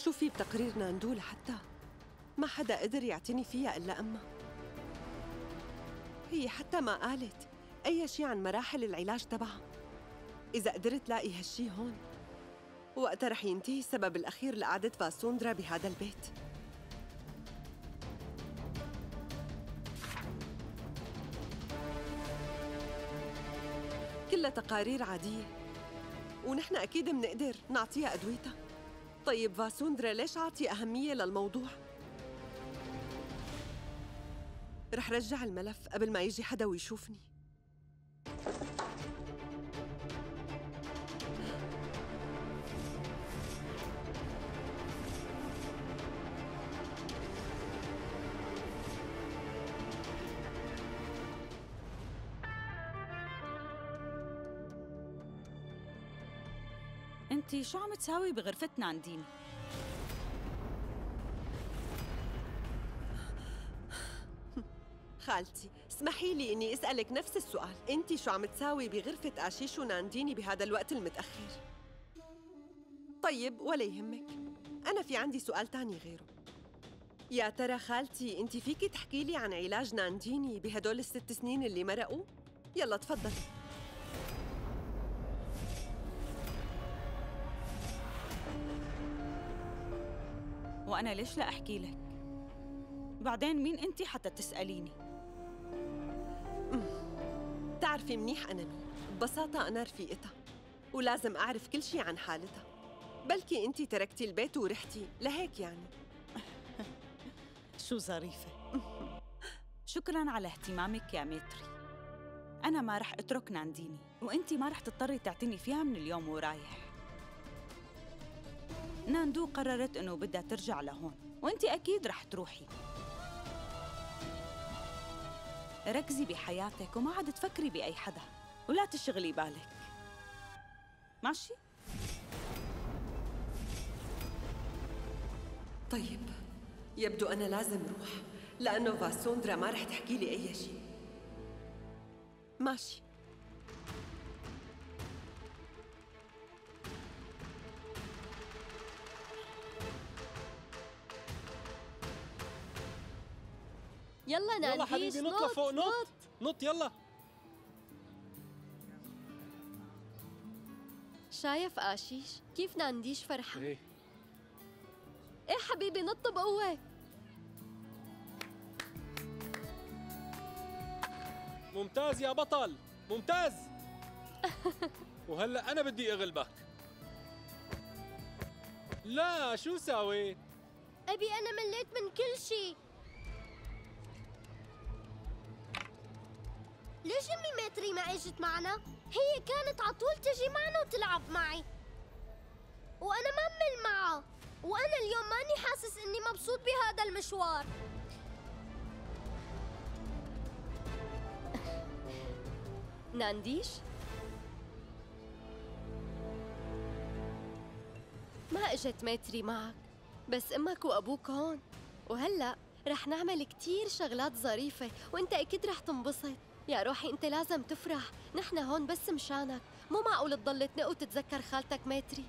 شوفي بتقرير ناندو لحتى ما حدا قدر يعتني فيها إلا أمها. هي حتى ما قالت أي شي عن مراحل العلاج تبعها. إذا قدرت لاقي هالشي هون، وقتها رح ينتهي السبب الأخير لقعدة فاسوندرا بهذا البيت. كلها تقارير عادية، ونحن أكيد منقدر نعطيها أدويتها. طيب فاسوندرا ليش عاطي أهمية للموضوع؟ رح رجع الملف قبل ما يجي حدا ويشوفني. انتي شو عم تساوي بغرفة نانديني؟ خالتي، اسمحي لي إني أسألك نفس السؤال. أنتِ شو عم تساوي بغرفة آشيش ونانديني بهذا الوقت المتأخر؟ طيب ولا يهمك، أنا في عندي سؤال تاني غيره. يا ترى خالتي أنتِ فيكي تحكي لي عن علاج نانديني بهدول ال6 سنين اللي مرقوا؟ يلا تفضلي. وأنا ليش لا أحكي لك؟ بعدين مين أنتي حتى تسأليني؟ بتعرفي منيح أنا مين. ببساطة أنا رفيقتها، ولازم أعرف كل شي عن حالتها. بلكي أنتِ تركتي البيت ورحتي لهيك يعني. شو ظريفة. شكراً على اهتمامك يا ميتري. أنا ما رح أترك نانديني، وأنتي ما رح تضطري تعتني فيها من اليوم ورايح. ناندو قررت إنه بدها ترجع لهون، وأنتي أكيد رح تروحي. ركزي بحياتك وما عاد تفكري بأي حدا، ولا تشغلي بالك. ماشي؟ طيب، يبدو أنا لازم روح، لأنه فاسوندرا ما رح تحكي لي أي شيء. ماشي. يلا نانديش، يلا حبيبي نط لفوق، نط يلا. شايف آشيش كيف نانديش فرحان؟ ايه حبيبي نط بقوة. ممتاز يا بطل، ممتاز. وهلأ أنا بدي أغلبك. لا شو ساويت؟ أبي أنا مليت من كل شيء. ليش أمي ماتري ما اجت معنا؟ هي كانت عطول تجي معنا وتلعب معي، وأنا ما مل معها، وأنا اليوم ماني حاسس إني مبسوط بهذا المشوار. نانديش؟ ما اجت ماتري معك، بس أمك وأبوك هون، وهلأ رح نعمل كتير شغلات ظريفة، وأنت أكيد رح تنبسط. يا روحي أنت لازم تفرح، نحن هون بس مشانك، مو معقول تضل تنق وتتذكر خالتك ماتري.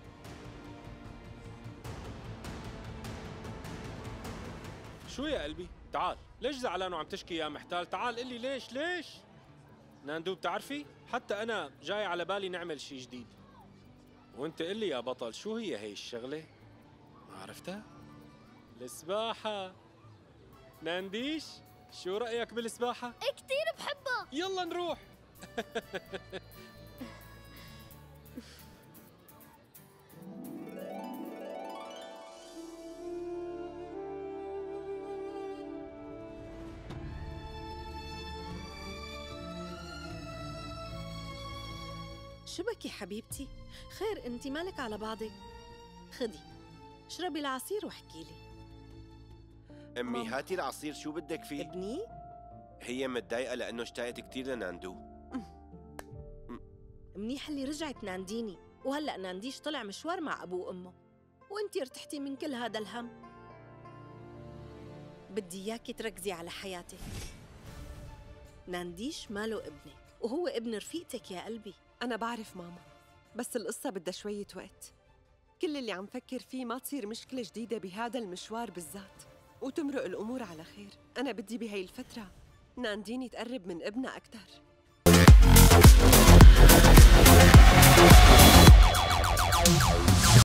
شو يا قلبي؟ تعال، ليش زعلان وعم تشكي يا محتال؟ تعال قل لي ليش؟ ناندو بتعرفي؟ حتى أنا جاي على بالي نعمل شي جديد. وانت قل لي يا بطل، شو هي الشغلة؟ ما عرفتها؟ السباحة. نانديش، شو رأيك بالسباحة؟ كتير بحبها. يلا نروح. شو بكي حبيبتي؟ خير انتي مالك على بعضك؟ خدي اشربي العصير واحكي لي. أمي ماما. هاتي العصير، شو بدك فيه؟ ابني؟ هي متضايقة لأنه اشتقت كتير لناندو. منيح اللي رجعت نانديني، وهلأ نانديش طلع مشوار مع أبوه وأمه، وانتي ارتحتي من كل هذا الهم. بدي إياكي تركزي على حياتك. نانديش ماله ابنك، وهو ابن رفيقتك يا قلبي. أنا بعرف ماما، بس القصة بدها شوية وقت. كل اللي عم فكر فيه ما تصير مشكلة جديدة بهذا المشوار بالذات، وتمرق الأمور على خير. أنا بدي بهاي الفترة نانديني تقرب من ابنها أكتر.